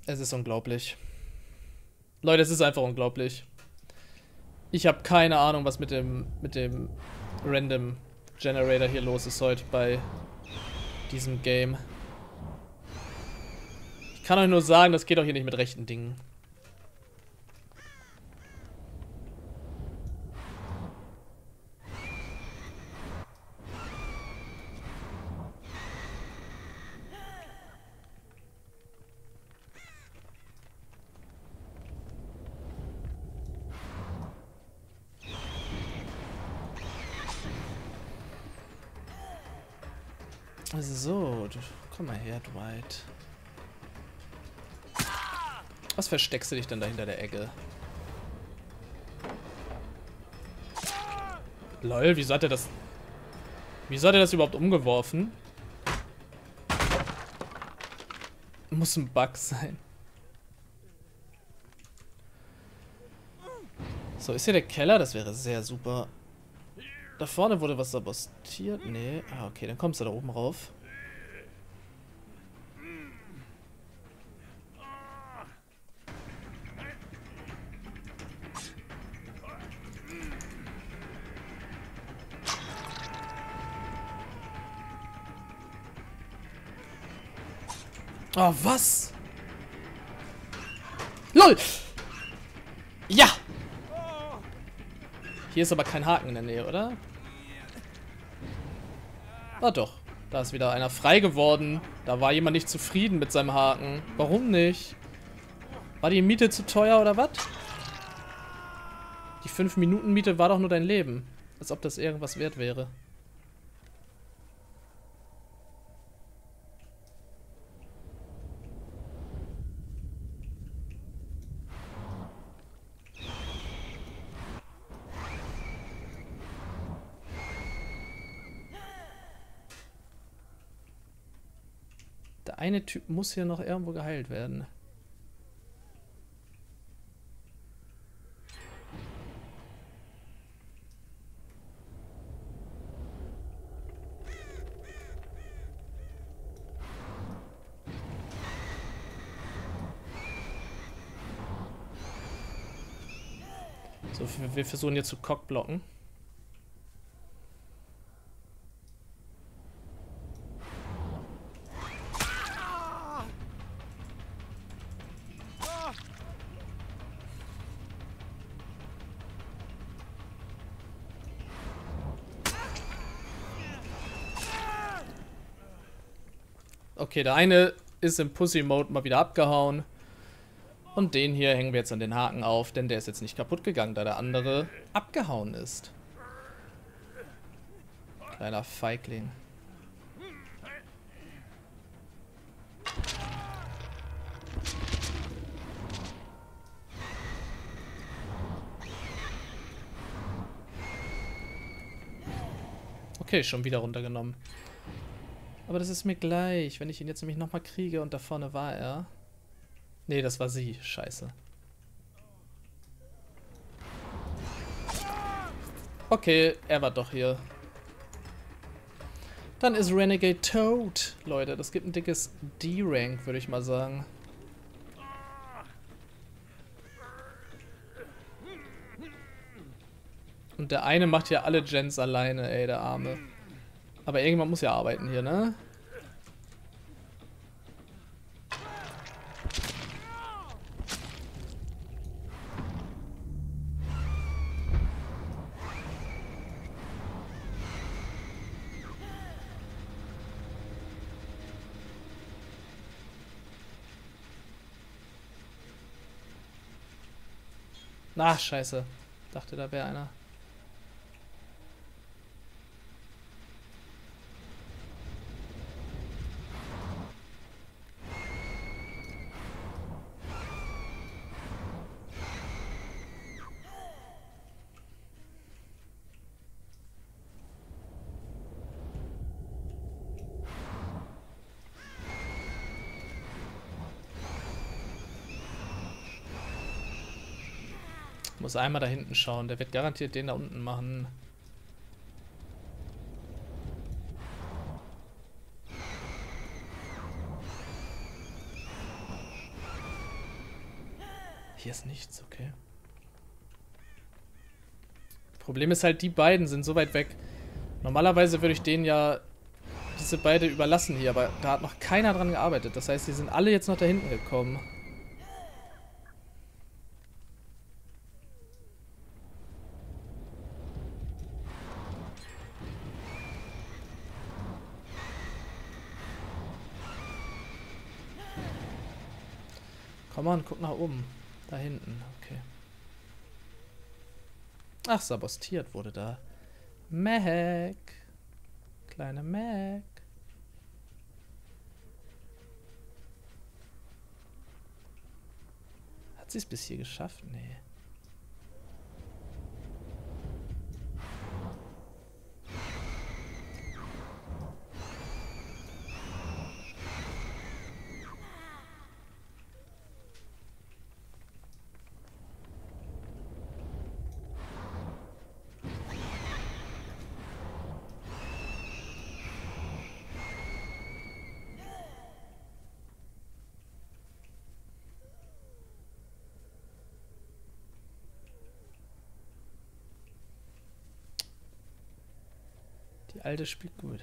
Es ist unglaublich. Leute, es ist einfach unglaublich. Ich habe keine Ahnung, was mit dem Random Generator hier los ist heute bei diesem Game. Ich kann euch nur sagen, das geht auch hier nicht mit rechten Dingen. So, komm mal her, Dwight. Was versteckst du dich denn da hinter der Ecke? Lol, wieso hat er das... Wieso hat er das überhaupt umgeworfen? Muss ein Bug sein. So, ist hier der Keller? Das wäre sehr super. Da vorne wurde was sabotiert. Nee. Ah, okay, dann kommst du da oben rauf. Oh, was? LOL! Ja! Hier ist aber kein Haken in der Nähe, oder? Ah doch, da ist wieder einer frei geworden. Da war jemand nicht zufrieden mit seinem Haken. Warum nicht? War die Miete zu teuer oder was? Die 5-Minuten-Miete war doch nur dein Leben. Als ob das irgendwas wert wäre. Der eine Typ muss hier noch irgendwo geheilt werden. So, wir versuchen hier zu cockblocken. Okay, der eine ist im Pussy-Mode mal wieder abgehauen. Und den hier hängen wir jetzt an den Haken auf, denn der ist jetzt nicht kaputt gegangen, da der andere abgehauen ist. Kleiner Feigling. Okay, schon wieder runtergenommen. Aber das ist mir gleich, wenn ich ihn jetzt nämlich nochmal kriege und da vorne war er. Nee, das war sie. Scheiße. Okay, er war doch hier. Dann ist Renegade tot, Leute. Das gibt ein dickes D-Rank, würde ich mal sagen. Und der eine macht hier alle Gens alleine, ey, der Arme. Aber irgendwann muss ja arbeiten hier, ne? Ach, scheiße. Dachte, da wäre einer. Muss einmal da hinten schauen. Der wird garantiert den da unten machen. Hier ist nichts, okay. Problem ist halt, die beiden sind so weit weg. Normalerweise würde ich denen ja diese beide überlassen hier, aber da hat noch keiner dran gearbeitet. Das heißt, die sind alle jetzt noch da hinten gekommen. Komm on, guck nach oben. Da hinten, okay. Ach, sabotiert wurde da. Mac. Kleine Mac. Hat sie es bis hier geschafft? Nee. Die alte spielt gut.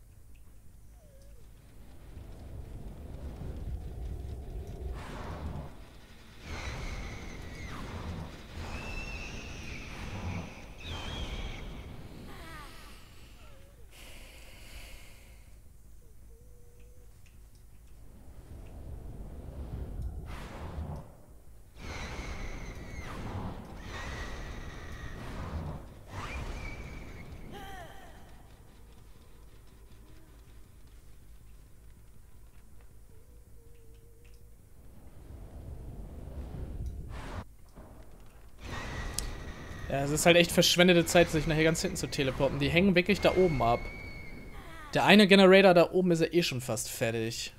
Ja, es ist halt echt verschwendete Zeit, sich nachher ganz hinten zu teleporten. Die hängen wirklich da oben ab. Der eine Generator da oben ist ja eh schon fast fertig.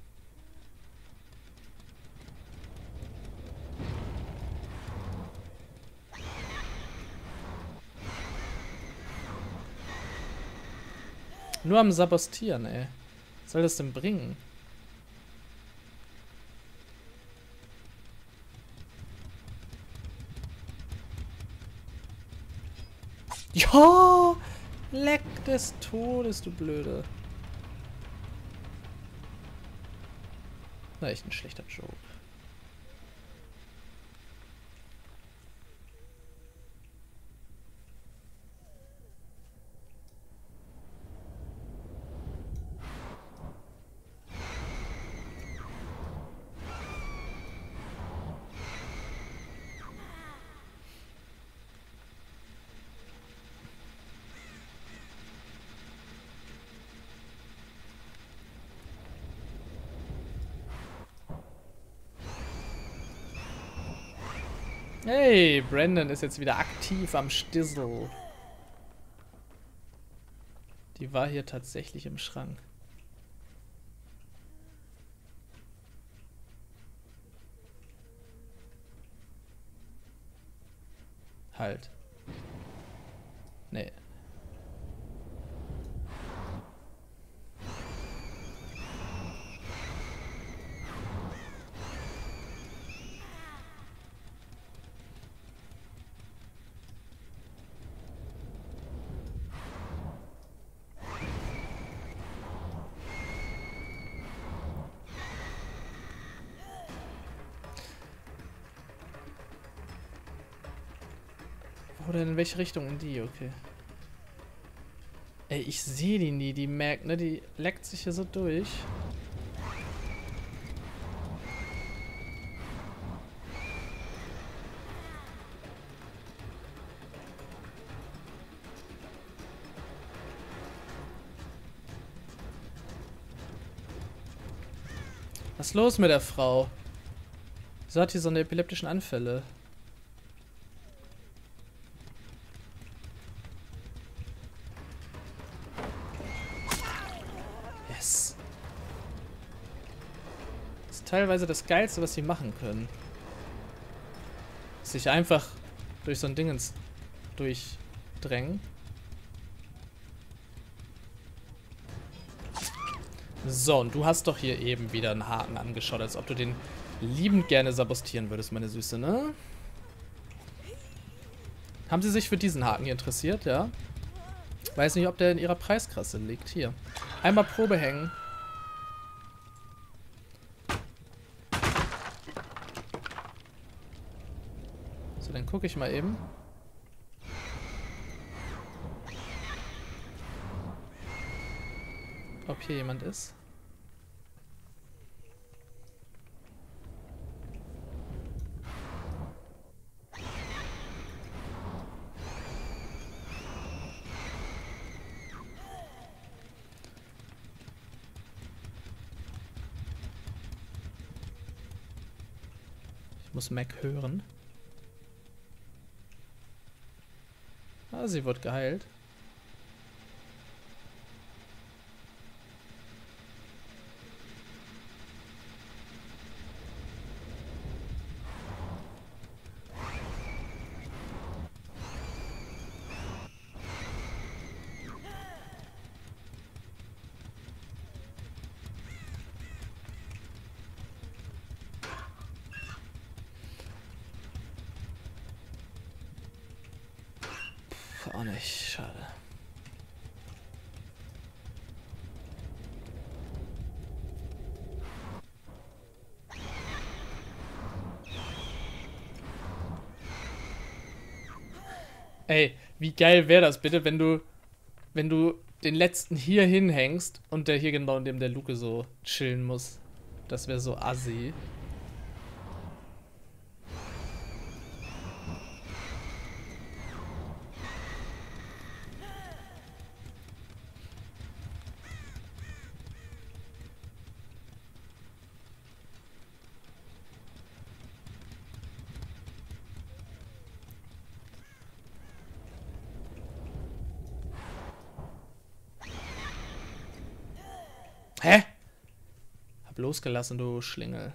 Nur am Sabotieren, ey. Was soll das denn bringen? Ja! Leck des Todes, du Blöde. Na, echt ein schlechter Joke. Hey, Brandon ist jetzt wieder aktiv am Stissel. Die war hier tatsächlich im Schrank. Halt. Nee. Oder in welche Richtung? In die, okay. Ey, ich sehe die nie, die merkt, ne? Die leckt sich hier so durch. Was ist los mit der Frau? Wieso hat die so eine epileptischen Anfälle? Yes. Das ist teilweise das Geilste, was sie machen können. Sich einfach durch so ein Dingens durchdrängen. So, und du hast doch hier eben wieder einen Haken angeschaut, als ob du den liebend gerne sabotieren würdest, meine Süße, ne? Haben Sie sich für diesen Haken hier interessiert, ja? Weiß nicht, ob der in Ihrer Preisklasse liegt. Hier. Einmal Probe hängen. So, dann gucke ich mal eben. Ob hier jemand ist. Ich muss Mac hören. Ah, sie wird geheilt. Auch nicht, schade. Ey, wie geil wäre das bitte, wenn du den letzten hier hinhängst und der hier genau neben der Luke so chillen muss. Das wäre so assi. Hä? Hab losgelassen, du Schlingel.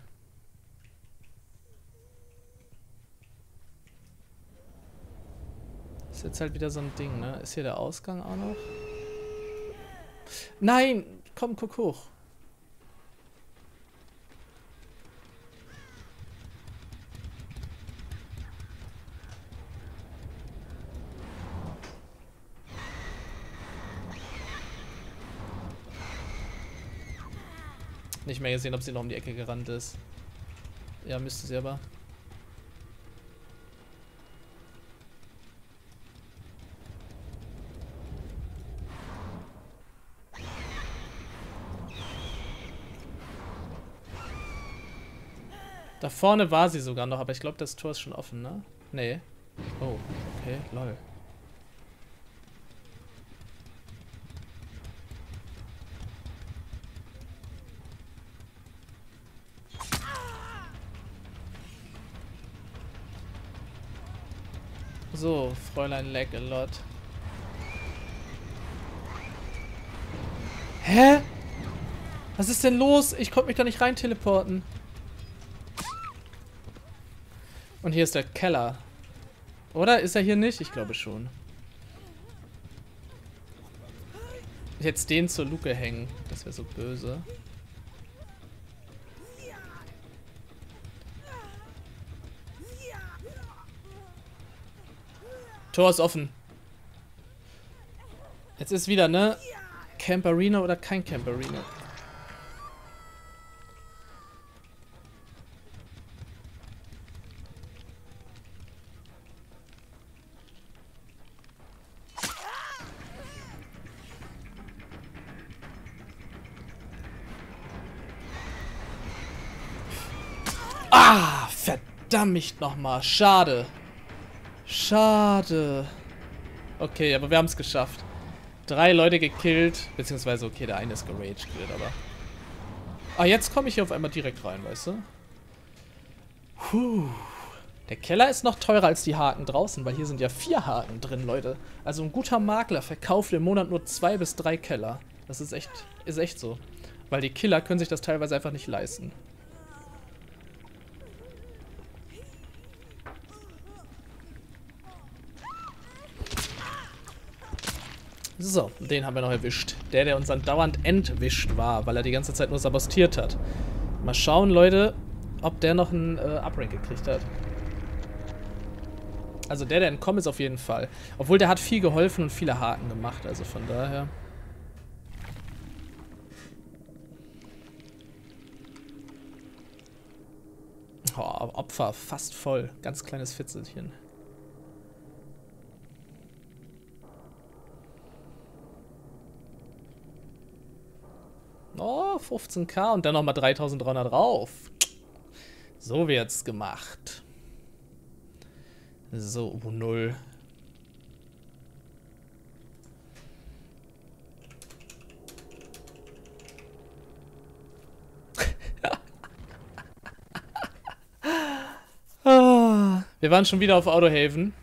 Ist jetzt halt wieder so ein Ding, ne? Ist hier der Ausgang auch noch? Nein! Komm, guck hoch. Nicht mehr gesehen, ob sie noch um die Ecke gerannt ist. Ja, müsste sie aber. Da vorne war sie sogar noch, aber ich glaube, das Tor ist schon offen, ne? Nee. Oh, okay, lol. So, Fräulein lag a lot. Hä? Was ist denn los? Ich konnte mich da nicht rein teleporten. Und hier ist der Keller. Oder? Ist er hier nicht? Ich glaube schon. Jetzt den zur Luke hängen. Das wäre so böse. Tor ist offen. Jetzt ist wieder, ne? Camperina oder kein Camperina? Ah, verdammt nochmal. Schade. Schade. Okay, aber wir haben es geschafft. 3 Leute gekillt. Beziehungsweise, okay, der eine ist geraged, aber... Ah, jetzt komme ich hier auf einmal direkt rein, weißt du? Puh. Der Keller ist noch teurer als die Haken draußen, weil hier sind ja 4 Haken drin, Leute. Also ein guter Makler verkauft im Monat nur 2 bis 3 Keller. Das ist echt so. Weil die Killer können sich das teilweise einfach nicht leisten. So, den haben wir noch erwischt. Der uns dann dauernd entwischt war, weil er die ganze Zeit nur sabotiert hat. Mal schauen, Leute, ob der noch einen Uprank gekriegt hat. Also der entkommen ist auf jeden Fall. Obwohl der hat viel geholfen und viele Haken gemacht, also von daher. Oh, Opfer fast voll. Ganz kleines Fitzelchen. Oh, 15.000 und dann nochmal 3.300 drauf. So wird's gemacht. So, 0. Wir waren schon wieder auf Autohaven.